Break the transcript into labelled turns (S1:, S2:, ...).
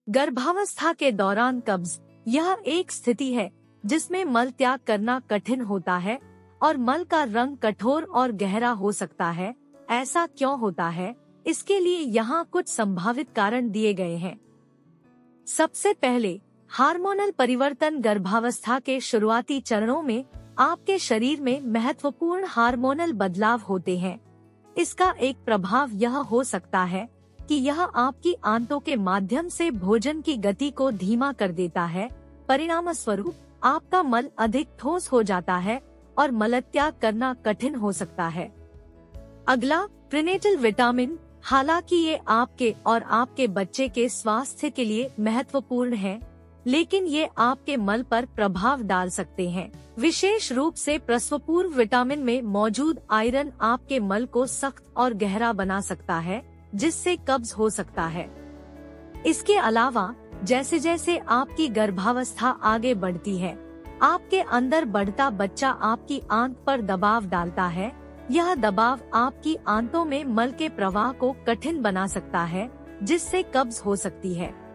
S1: गर्भावस्था के दौरान कब्ज यह एक स्थिति है जिसमें मल त्याग करना कठिन होता है और मल का रंग कठोर और गहरा हो सकता है। ऐसा क्यों होता है, इसके लिए यहाँ कुछ संभावित कारण दिए गए हैं। सबसे पहले, हार्मोनल परिवर्तन। गर्भावस्था के शुरुआती चरणों में आपके शरीर में महत्वपूर्ण हार्मोनल बदलाव होते हैं। इसका एक प्रभाव यह हो सकता है कि यह आपकी आंतों के माध्यम से भोजन की गति को धीमा कर देता है। परिणामस्वरूप आपका मल अधिक ठोस हो जाता है और मलत्याग करना कठिन हो सकता है। अगला, प्रीनेटल विटामिन। हालांकि ये आपके और आपके बच्चे के स्वास्थ्य के लिए महत्वपूर्ण है, लेकिन ये आपके मल पर प्रभाव डाल सकते हैं। विशेष रूप से प्रसवपूर्व विटामिन में मौजूद आयरन आपके मल को सख्त और गहरा बना सकता है, जिससे कब्ज हो सकता है। इसके अलावा जैसे जैसे आपकी गर्भावस्था आगे बढ़ती है, आपके अंदर बढ़ता बच्चा आपकी आंत पर दबाव डालता है। यह दबाव आपकी आंतों में मल के प्रवाह को कठिन बना सकता है, जिससे कब्ज हो सकती है।